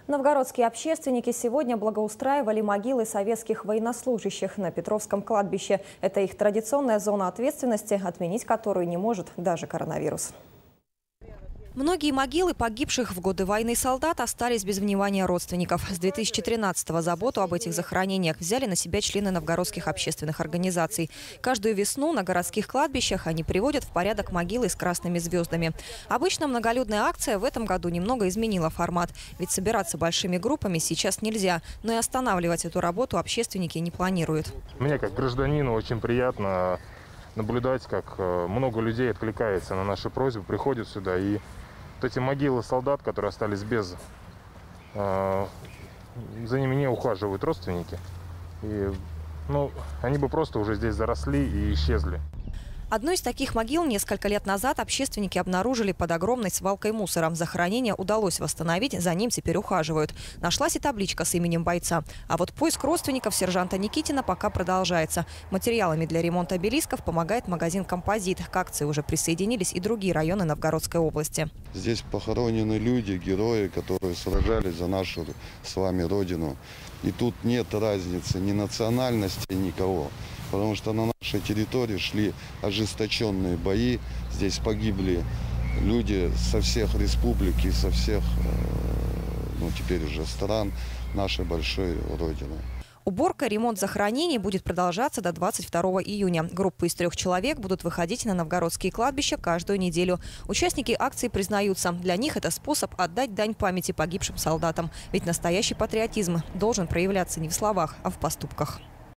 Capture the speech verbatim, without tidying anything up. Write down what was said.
Новгородские общественники сегодня благоустраивали могилы советских военнослужащих на Петровском кладбище. Это их традиционная зона ответственности, отменить которую не может даже коронавирус. Многие могилы погибших в годы войны солдат остались без внимания родственников. С две тысячи тринадцатого заботу об этих захоронениях взяли на себя члены новгородских общественных организаций. Каждую весну на городских кладбищах они приводят в порядок могилы с красными звездами. Обычно многолюдная акция в этом году немного изменила формат. Ведь собираться большими группами сейчас нельзя. Но и останавливать эту работу общественники не планируют. Мне, как гражданину, очень приятно наблюдать, как много людей откликается на наши просьбы, приходят сюда. И вот эти могилы солдат, которые остались без, э, за ними не ухаживают родственники. И, ну, они бы просто уже здесь заросли и исчезли. Одну из таких могил несколько лет назад общественники обнаружили под огромной свалкой мусора. Захоронение удалось восстановить, за ним теперь ухаживают. Нашлась и табличка с именем бойца. А вот поиск родственников сержанта Никитина пока продолжается. Материалами для ремонта обелисков помогает магазин «Композит». К акции уже присоединились и другие районы Новгородской области. Здесь похоронены люди, герои, которые сражались за нашу с вами родину. И тут нет разницы ни национальности, никого. Потому что на нашей территории шли ожесточенные бои. Здесь погибли люди со всех республик и со всех, ну, теперь уже стран нашей большой родины. Уборка, ремонт захоронений будет продолжаться до двадцать второго июня. Группы из трех человек будут выходить на новгородские кладбища каждую неделю. Участники акции признаются, для них это способ отдать дань памяти погибшим солдатам. Ведь настоящий патриотизм должен проявляться не в словах, а в поступках.